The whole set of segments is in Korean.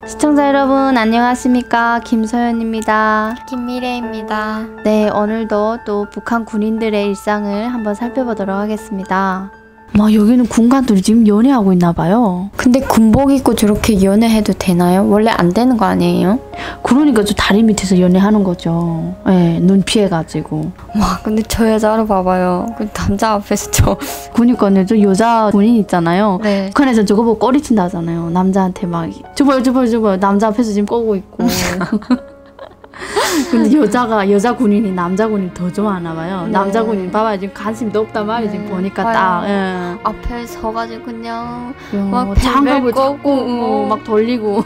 시청자 여러분 안녕하십니까, 김소연입니다. 김미래입니다. 네, 오늘도 또 북한 군인들의 일상을 한번 살펴보도록 하겠습니다. 막 여기는 군관들이 지금 연애하고 있나봐요. 근데 군복 입고 저렇게 연애해도 되나요? 원래 안 되는 거 아니에요? 그러니까 저 다리 밑에서 연애하는 거죠. 네, 눈 피해가지고. 와, 근데 저 여자로 봐봐요. 그 남자 앞에서 그러니까요, 저 여자 군인 있잖아요. 네. 북한에서 저거 보고 꼬리친다 하잖아요. 남자한테 막 저봐요 남자 앞에서 지금 꼬고 있고. 근데 여자 군인이 남자 군인 더 좋아하나 봐요. 네. 남자 군인 봐봐요, 지금 관심도 없단 말이지. 네. 보니까 봐요. 딱 예. 앞에 서가지고 그냥 막 벨벨 장갑을 꺾고, 잡고 막 돌리고.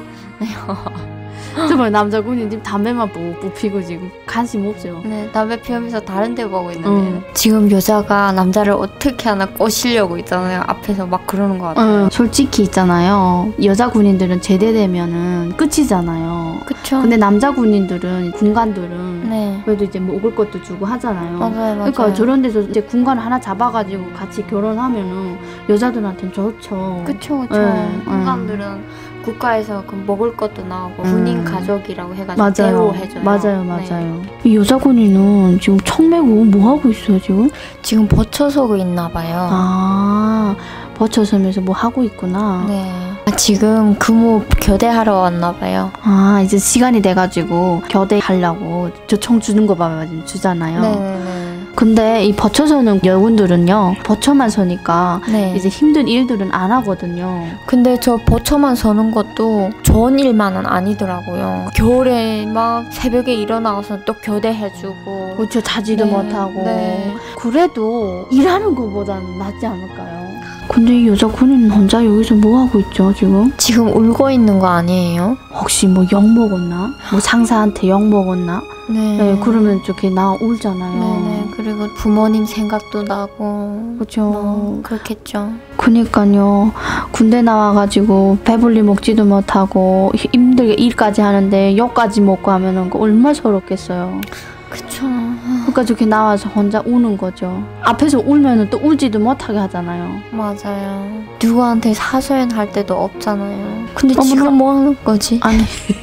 정말 남자 군인 지금 담배만 뿜 피고 지금 관심 없어요. 네, 담배 피우면서 다른 데 보고 있는데 지금 여자가 남자를 어떻게 하나 꼬시려고 있잖아요. 앞에서 막 그러는 것 같아요. 솔직히 있잖아요, 여자 군인들은 제대되면은 끝이잖아요. 그쵸? 근데 남자 군인들은 군관들은 네. 그래도 이제 뭐 먹을 것도 주고 하잖아요. 맞아요. 그러니까 저런 데서 이제 군관을 하나 잡아가지고 같이 결혼하면은 여자들한테는 좋죠. 그쵸. 네, 군관들은 국가에서 그 먹을 것도 나오고 군인 가족이라고 해가지고 맞아요. 대우해줘요. 맞아요. 네. 이 여자 군인은 지금 총 메고 뭐 하고 있어요 지금? 지금 버쳐서고 있나 봐요. 아, 버쳐서면서 뭐 하고 있구나. 네. 지금 근무 교대하러 왔나 봐요. 아, 이제 시간이 돼가지고 교대하려고 저 총 주는 거 봐봐 지금 주잖아요. 네네네. 근데 이 버쳐서는 여군들은요, 버쳐만 서니까 네. 이제 힘든 일들은 안 하거든요. 근데 저 버쳐만 서는 것도 좋은 일만은 아니더라고요. 겨울에 막 새벽에 일어나서 또 교대해주고. 그렇죠. 자지도 네, 못하고. 네. 그래도 일하는 것보다는 낫지 않을까요? 근데 이 여자 군인은 혼자 여기서 뭐 하고 있죠 지금? 지금 울고 있는 거 아니에요? 혹시 뭐 욕 먹었나? 뭐 상사한테 욕 먹었나? 네. 네, 그러면 저기 나 울잖아요. 네네. 그리고 부모님 생각도 나고. 그렇죠. 그렇겠죠. 그니까요. 군대 나와가지고 배불리 먹지도 못하고 힘들게 일까지 하는데 욕까지 먹고 하면은 얼마나 서럽겠어요. 그쵸. 그러니까 저렇게 나와서 혼자 우는 거죠. 앞에서 울면은 또 울지도 못하게 하잖아요. 맞아요. 누구한테 사소연할 때도 없잖아요. 근데 어머나. 지금 뭐 하는 거지? 아니.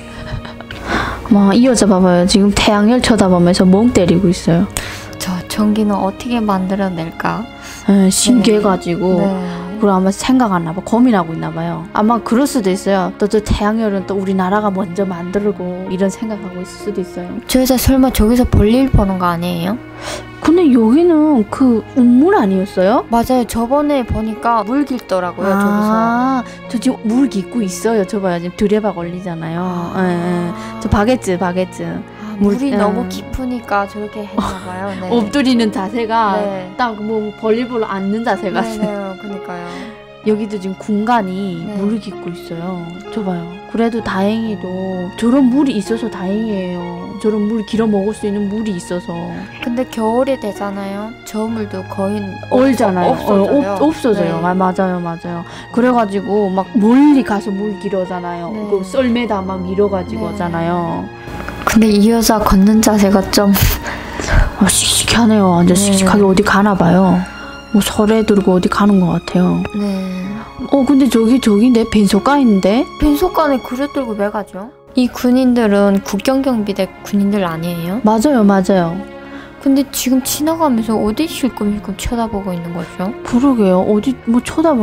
막 이 여자 봐봐요. 지금 태양열 쳐다보면서 멍 때리고 있어요. 저 전기는 어떻게 만들어낼까? 신기해가지고. 네. 그리고 아마 생각 안 나봐. 고민하고 있나 봐요. 아마 그럴 수도 있어요. 또 저 태양열은 또 우리나라가 먼저 만들고 이런 생각하고 있을 수도 있어요. 저 여자 설마 저기서 볼일 보는 거 아니에요? 근데 여기는 그 우물 아니었어요? 맞아요. 저번에 보니까 물 길더라고요. 아, 저 지금 물 깃고 있어요. 저 봐요. 지금 드레박 올리잖아요. 저기서. 예. 저 바게트. 물이 물- 너무 깊으니까 저렇게 했나 봐요. 네. 엎드리는 자세가 네. 딱 뭐 볼일보러 앉는 자세 같아. 네, 그니까요. 여기도 지금 군간이 네. 물을 깃고 있어요. 저 봐요. 그래도 다행히도 저런 물이 있어서 다행이에요. 저런 물 길어 먹을 수 있는 물이 있어서. 근데 겨울이 되잖아요. 저 물도 거의 얼잖아요. 없어져요. 없어져요. 네. 맞아요. 그래가지고 막 멀리 가서 물 길어잖아요. 네. 그 썰매다 막 밀어가지고 네. 하잖아요. 근데 이 여자 걷는 자세가 좀 씩씩하네요. 완전 네. 씩씩하게 어디 가나 봐요. 뭐 설에 들고 어디 가는 것 같아요. 네. 근데 저기 내 벤소가 있는데? 빈속간에 그릇 들고 왜 가죠? 이 군인들은 국경경비대 군인들 아니에요? 맞아요. 근데 지금 지나가면서 어디 실끔실끔 쳐다보고 있는 거죠? 그러게요. 어디 뭐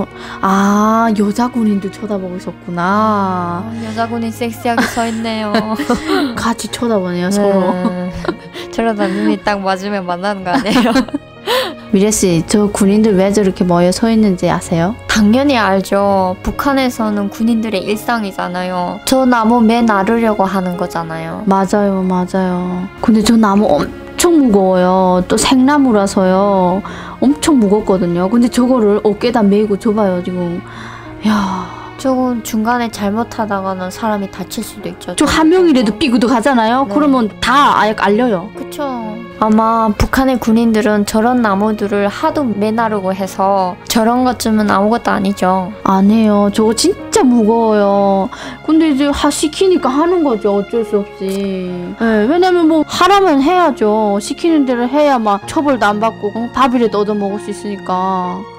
여자 군인도 쳐다보고 있었구나. 여자 군인 섹시하게 서 있네요. 같이 쳐다보네요, 서로. 저러다 눈이 딱 맞으면 만나는 거 아니에요? 미래씨, 저 군인들 왜 저렇게 모여 서 있는지 아세요? 당연히 알죠. 북한에서는 군인들의 일상이잖아요. 저 나무 매 나르려고 하는 거잖아요. 맞아요. 근데 저 나무 엄청 무거워요. 또 생나무라서요. 엄청 무겁거든요. 근데 저거를 어깨에다 메고 줘봐요, 지금. 야, 조금 중간에 잘못하다가는 사람이 다칠 수도 있죠. 저 한 명이라도 삐그도 가잖아요. 네. 그러면 다 아예 알려요. 그쵸. 아마 북한의 군인들은 저런 나무들을 하도 매나르고 해서 저런 것쯤은 아무것도 아니죠. 아니에요. 저거 진짜 무거워요. 근데 이제 시키니까 하는 거죠. 어쩔 수 없이. 네, 왜냐면 뭐 하라면 해야죠. 시키는 대로 해야 막 처벌도 안 받고 밥이라도 얻어 먹을 수 있으니까.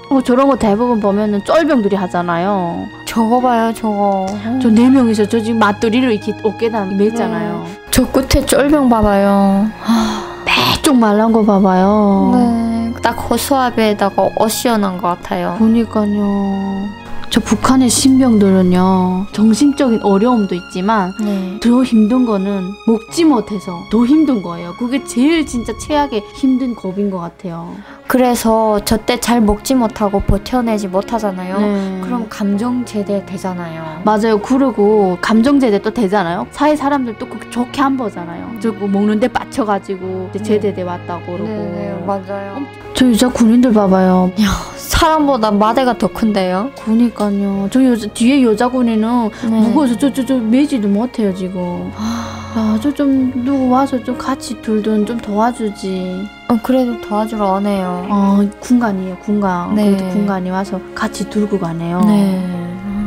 저런 거 대부분 보면은 쫄병들이 하잖아요. 저거 봐요, 저거. 저 4명이서 저 지금 맞돌이로 이렇게 어깨다 맸잖아요. 저 끝에 쫄병 봐봐요. 쭉 말란 거 봐봐요. 네, 딱 허수아비에다가 어시원한 것 같아요. 보니까요. 저 북한의 신병들은요, 정신적인 어려움도 있지만 네. 더 힘든 거는 먹지 못해서 더 힘든 거예요. 그게 제일 진짜 최악의 힘든 겁인 것 같아요. 그래서 저 때 잘 먹지 못하고 버텨내지 못하잖아요. 네. 그럼 감정제대 되잖아요. 맞아요. 그리고 감정제대 또 되잖아요. 사회 사람들 또 그렇게 좋게 안 보잖아요. 저거 먹는데 빠쳐가지고 이제 제대대 왔다고 그러고. 네, 맞아요. 저 여자 군인들 봐봐요. 사람보다 마대가 더 큰데요? 그니까요. 저 뒤에 여자 군인은 네. 무거워서 저 매지도 못해요 지금. 야, 저 좀 누구 와서 좀 같이 둘든 좀 도와주지. 그래도 도와주러 오네요. 군관이에요, 군관. 네. 그래도 군관이 와서 같이 들고 가네요. 네.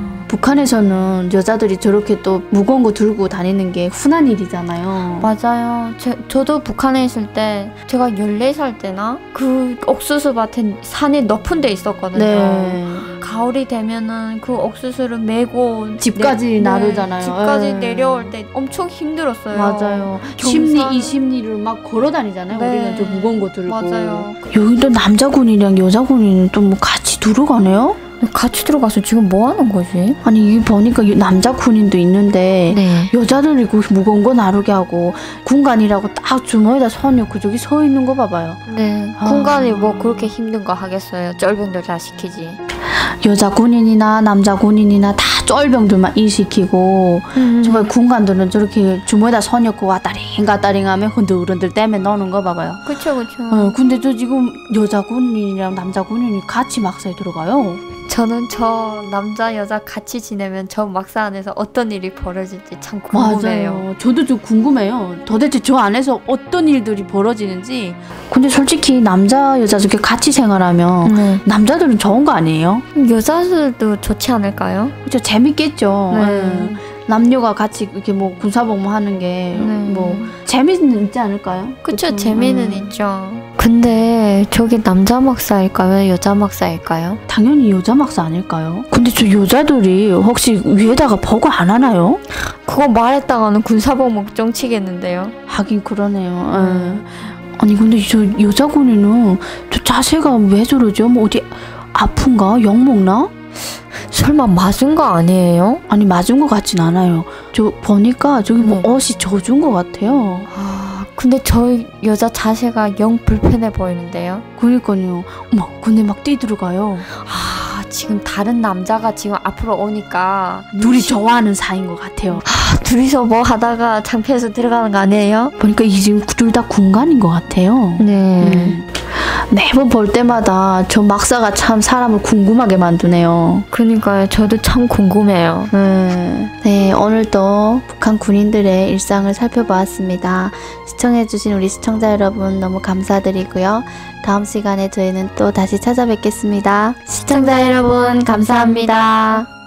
북한에서는 여자들이 저렇게 또 무거운 거 들고 다니는 게 흔한 일이잖아요. 맞아요. 저도 북한에 있을 때 제가 14살 때나 그 옥수수 밭에 산이 높은 데 있었거든요. 네. 가을이 되면은 그 옥수수를 메고 집까지 나르잖아요. 집까지 네. 내려올 때 엄청 힘들었어요. 맞아요. 심리 이 심리를 막 걸어 다니잖아요. 네. 우리는 저 무거운 거 들고. 맞아요. 여기도 남자 군이랑 여자 군인은 또 뭐 같이 들어가네요? 같이 들어가서 지금 뭐 하는 거지? 아니 이 보니까 남자 군인도 있는데 네. 여자들이 그 무거운 거 나르게 하고 군관이라고 딱 주머니에다 손 넣고 저기 서 있는 거 봐봐요. 네. 군관이 뭐 그렇게 힘든 거 하겠어요. 쫄병들 다 시키지. 여자 군인이나 남자 군인이나 다 쫄병들만 일시키고 정말 군관들은 저렇게 주머니에다 손 넣고 왔다링 갔다링 하면 흔들흔들 떼면 노는 거 봐봐요. 그쵸. 근데 저 지금 여자 군인이랑 남자 군인이 같이 막사에 들어가요. 저는 저 남자 여자 같이 지내면 저 막사 안에서 어떤 일이 벌어질지 참 궁금해요. 맞아요. 저도 좀 궁금해요. 도대체 저 안에서 어떤 일들이 벌어지는지. 근데 솔직히 남자 여자 저렇게 같이 생활하면 네. 남자들은 좋은 거 아니에요? 여자들도 좋지 않을까요? 그죠? 재밌겠죠. 네. 예. 남녀가 같이 이렇게 뭐 군사복무 하는 게 뭐 재미는 있지 않을까요? 그쵸. 재미는 있죠. 근데 저게 남자 막사일까요? 여자 막사일까요? 당연히 여자 막사 아닐까요? 근데 저 여자들이 혹시 위에다가 보고 안 하나요? 그거 말했다가는 군사복무 쫑치겠는데요. 하긴 그러네요. 예. 아니 근데 저 여자 군인은 저 자세가 왜 저러죠? 뭐 어디 아픈가? 욕 먹나? 설마 맞은 거 아니에요? 아니 맞은 것 같진 않아요. 저 보니까 저기 뭐 옷이 젖은 것 같아요. 근데 저 여자 자세가 영 불편해 보이는데요. 그러니까요. 어머, 근데 막 뛰들어가요. 지금 다른 남자가 지금 앞으로 오니까 둘이 좋아하는 사이인 것 같아요. 둘이서 뭐 하다가 창피해서 들어가는 거 아니에요? 보니까 이 지금 둘 다 군관인 것 같아요. 네. 매번 볼 때마다 저 막사가 참 사람을 궁금하게 만드네요. 그러니까요. 저도 참 궁금해요. 네, 오늘도 북한 군인들의 일상을 살펴보았습니다. 시청해주신 우리 시청자 여러분 너무 감사드리고요. 다음 시간에 저희는 또 다시 찾아뵙겠습니다. 시청자 여러분 감사합니다.